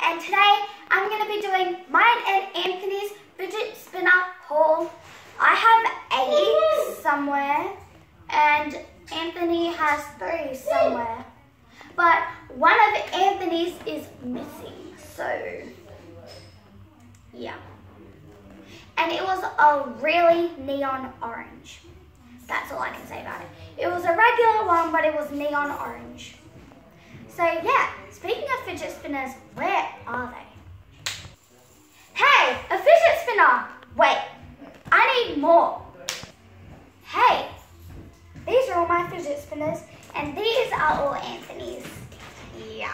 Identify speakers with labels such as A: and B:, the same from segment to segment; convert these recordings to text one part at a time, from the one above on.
A: and today I'm going to be doing mine and Anthony's fidget spinner haul. I have 8 somewhere and Anthony has 3 somewhere, but one of Anthony's is missing, so yeah. And it was a really neon orange. That's all I can say about it. It was a regular one, but it was neon orange. So yeah, speaking of fidget spinners, where are they? Hey, a fidget spinner! Wait, I need more. Hey, these are all my fidget spinners, and these are all Anthony's. Yeah.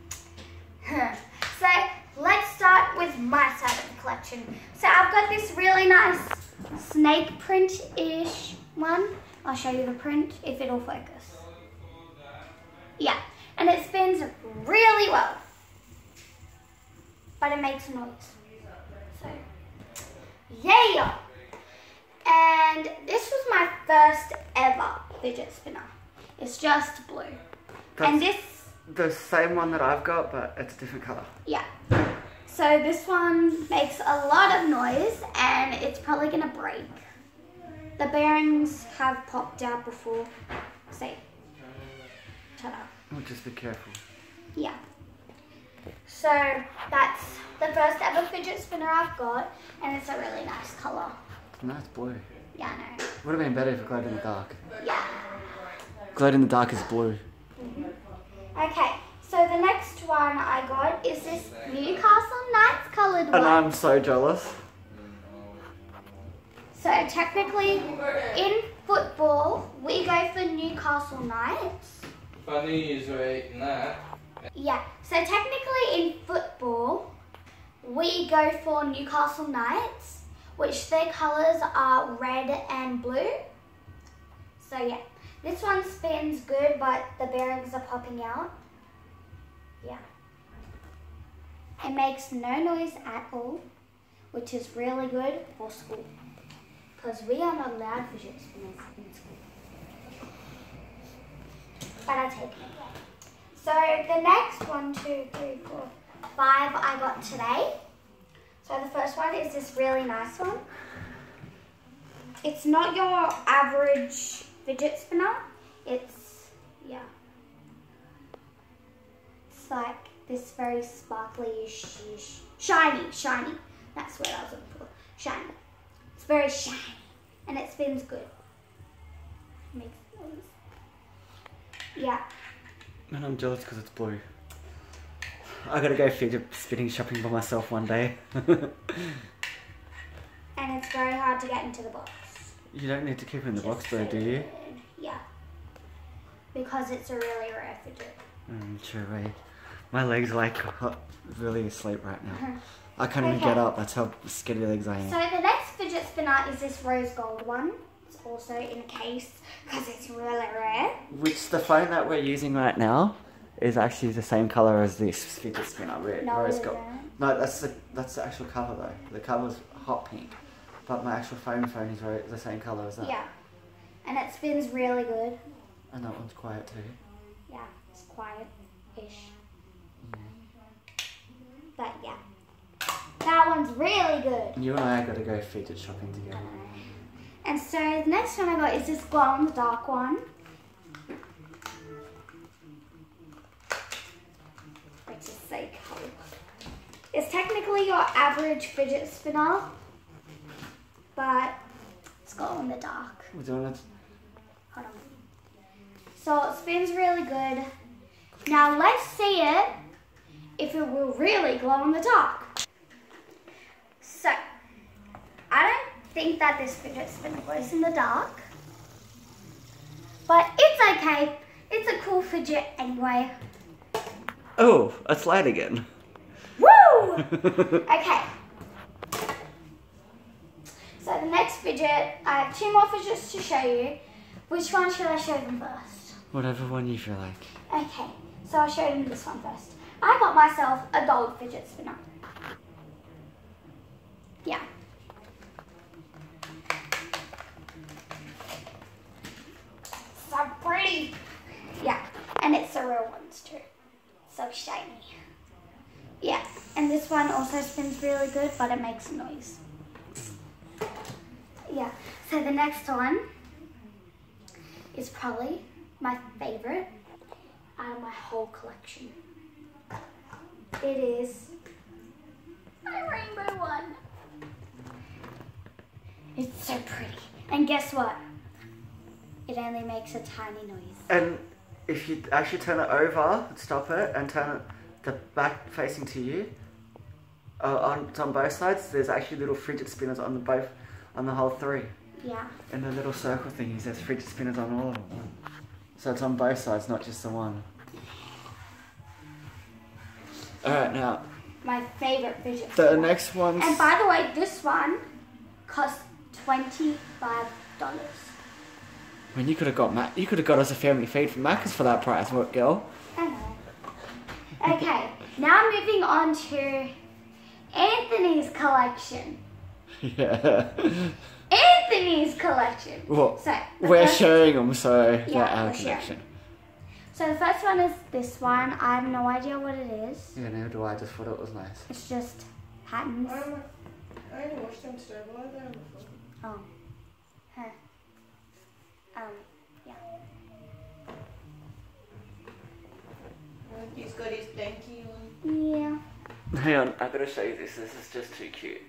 A: So let's start with my side of the collection. So I've got this really nice snake print-ish one. I'll show you the print if it'll focus. Yeah, and it spins really well, but it makes noise. So, yeah. And this was my first ever fidget spinner. It's just blue.
B: That's
A: and this
B: the same one that I've got, but it's a different colour.
A: Yeah. So this one makes a lot of noise and it's probably gonna break. The bearings have popped out before. See. Ta-da.
B: Oh, just be careful.
A: Yeah. So that's the first ever fidget spinner I've got, and it's a really nice colour.
B: Nice blue.
A: Yeah, I know.
B: Would have been better if it glowed in the dark.
A: Yeah.
B: Glowed in the dark is blue.
A: Okay, so the next one I got is this Newcastle Knights coloured one.
B: And I'm so jealous.
A: So technically, in football, we go for Newcastle Knights.
C: Funny is right in that.
A: Yeah, so technically in football, we go for Newcastle Knights, which their colours are red and blue. So yeah, this one spins good, but the bearings are popping out. Yeah. It makes no noise at all, which is really good for school, because we are not allowed fidget spinners in school. But I take it. So the next 1, 2, 3, 4, 5 I got today. So the first one is this really nice one. It's not your average fidget spinner. It's, yeah. It's like this very sparkly, shiny. That's what I was looking for. Shiny. It's very shiny. And it spins good. Makes noise. Yeah.
B: And I'm jealous because it's blue. I gotta go fidget spinning shopping by myself one day.
A: And it's very hard to get into the box.
B: You don't need to keep it in the box though, do you?
A: Yeah. Because it's a really rare fidget.
B: True, right. My legs are like really asleep right now. I can't even get up, that's how skinny legs I am.
A: So the next fidget spinner is this rose gold one. It's also in a case because it's really rare.
B: Which the phone that we're using right now is actually the same colour as this fidget spinner, rose gold. No, that's the actual cover though. The cover's hot pink, but my actual phone is the same colour as that.
A: Yeah, and it spins really good.
B: And that one's quiet too.
A: Yeah, it's quiet-ish. But yeah, that one's really good.
B: You and I gotta go fidget shopping together.
A: And so the next one I got is this glow-in-the-dark one. Which is so cool. It's technically your average fidget spinner, but it's glow-in-the-dark.
B: We're doing it.
A: Hold on. So it spins really good. Now let's see it if it will really glow in the dark. So, I don't think that this fidget spinner glows in the dark, but it's okay. It's a cool fidget anyway.
B: Oh, it's light again.
A: Woo! Okay. So the next fidget, I have 2 more fidgets to show you. Which one should I show them first?
B: Whatever one you feel like.
A: Okay, so I'll show them this one first. I got myself a gold fidget spinner. Yeah. So pretty. Yeah, and it's the real ones too. So shiny. Yeah. And this one also spins really good, but it makes noise. Yeah, so the next one is probably my favorite out of my whole collection. It is my rainbow one. It's so pretty. And guess what? It only makes a tiny noise.
B: And if you actually turn it over, stop it, and turn it the back facing to you, it's on both sides, there's actually little fidget spinners on the whole three.
A: Yeah.
B: And the little circle thingies, there's fidget spinners on all of them. So it's on both sides, not just the one. Alright, now.
A: My favorite fidget
B: The
A: spinner.
B: next one.
A: And by the way, this one costs $25.
B: When you could have got us a family feed from Macca's for that price, what girl?
A: I know. Okay, now moving on to Anthony's collection.
B: Yeah.
A: Anthony's collection.
B: Well,
A: So
B: we're sharing them, so they're
A: Yeah,
B: our
A: we're sharing.
B: collection.
A: So the first one is this one. I have no idea what it is.
B: Yeah, neither do I. Just thought it was nice.
A: It's just patterns.
D: I only watched them today. Why are they on the phone?
A: Oh. Huh. Yeah.
D: He's got his blankie on.
A: Yeah.
B: Hang on, I gotta show you this. This is just too cute.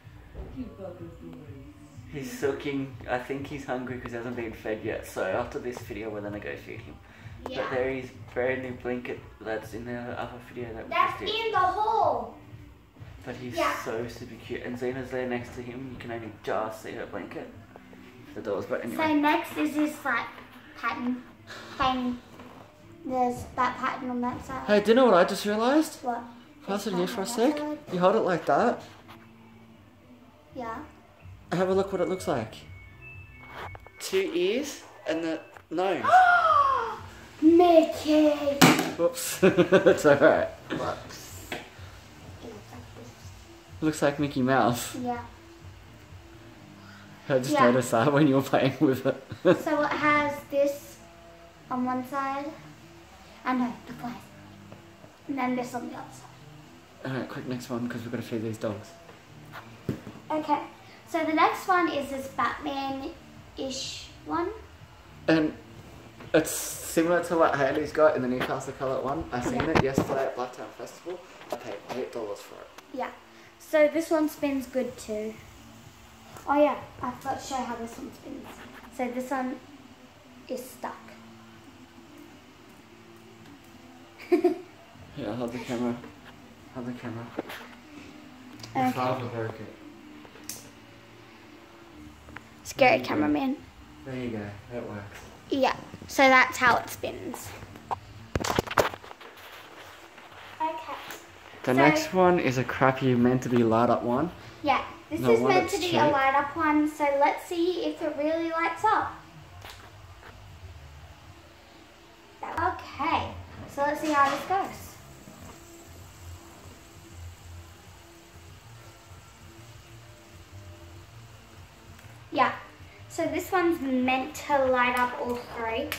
B: He's sulking. I think he's hungry because he hasn't been fed yet. So after this video, we're gonna go feed him.
A: Yeah.
B: But there is brand new blanket that's in the other video that we
A: That's
B: just did.
A: in the hole.
B: But he's
A: Yeah.
B: so super cute. And Zena's there next to him. You can only just see her blanket. The doors, but anyway.
A: So next is this like pattern. Hang. There's that pattern on that side.
B: Hey, do you know what I just realised?
A: What?
B: Pass it
A: This
B: here for a
A: pattern on
B: sec.
A: that side?
B: You hold it like that.
A: Yeah.
B: Have a look what it looks like. 2 ears and the nose.
A: Mickey.
B: Whoops. It's alright.
A: Whoops. It looks like
B: Looks like Mickey Mouse.
A: this. Yeah.
B: I just
A: Yeah.
B: noticed that when you were playing with it.
A: So it has this on one side. And no, the flies. And then this on the other side.
B: Alright, quick next one because we've got to feed these dogs.
A: Okay. So the next one is this Batman-ish one.
B: And it's similar to what Hayley's got in the Newcastle Colour one. I seen
A: Yeah.
B: it yesterday at Blacktown Festival. I paid $8 for it.
A: Yeah. So this one spins good too. Oh yeah, I forgot to show how this one spins. So this one is stuck.
B: Yeah, hold the camera. Hold the camera. My
A: Okay.
B: father broke it.
A: Scary cameraman.
B: There you go. That works.
A: Yeah. So that's how it spins. Okay.
B: The
A: So-
B: next one is a crappy meant to be light up one.
A: Yeah. This
B: No,
A: is
B: one
A: meant
B: that's
A: to be
B: cheap.
A: a light up one, so let's see if it really lights up. Okay. So let's see how this goes. Yeah. So this one's meant to light up all three.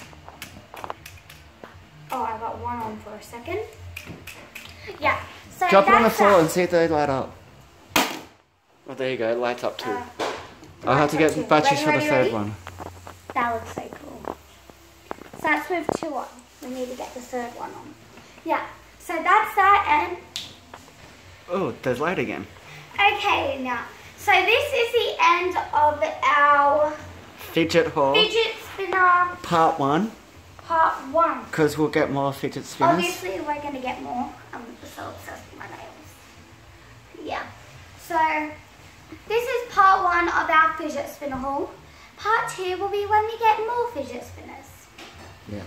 A: Oh, I got one on for a second. Yeah. So
B: Drop it on the
A: that's
B: floor
A: that.
B: and see if they light up. Oh, there you go. It lights up too. I'll have to
A: lights
B: get
A: up too.
B: batteries for the
A: Ready,
B: third
A: ready?
B: one.
A: That looks so cool. So that's with 2 on. We need to get the third one on. Yeah. So that's that, and
B: Oh, there's light again.
A: okay now. So this is the end of our
B: Fidget haul.
A: fidget spinner
B: Part 1.
A: part 1.
B: Because we'll get more fidget spinners.
A: Obviously, we're going to get more. I'm so obsessed with my nails. Yeah. So, this is part 1 of our fidget spinner haul. Part 2 will be when we get more fidget spinners.
B: Yeah.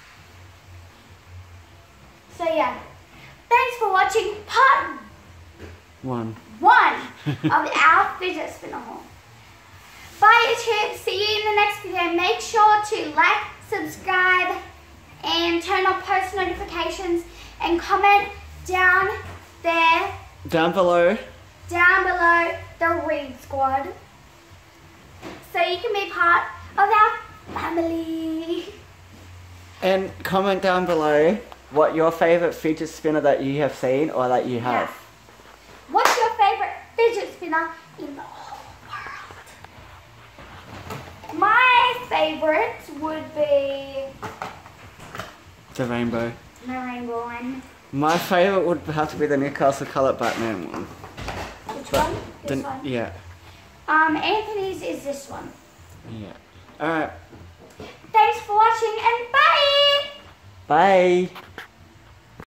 A: So, yeah. Thanks for watching part
B: 1.
A: 1 of our fidget spinner haul. Bye, YouTube. See you in the next video. Make sure to like, subscribe, and turn on post notifications, and comment down there,
B: Down below.
A: down below, the Reed Squad, so you can be part of our family.
B: And comment down below what your favourite fidget spinner that you have seen or that you have.
A: spinner in the whole world. My favourite would be
B: The rainbow.
A: the rainbow one.
B: My favourite would have to be the Newcastle Colour Batman one.
A: Which
B: But
A: one? This one?
B: Yeah.
A: Anthony's is this one.
B: Yeah. Alright.
A: Thanks for watching and bye!
B: Bye.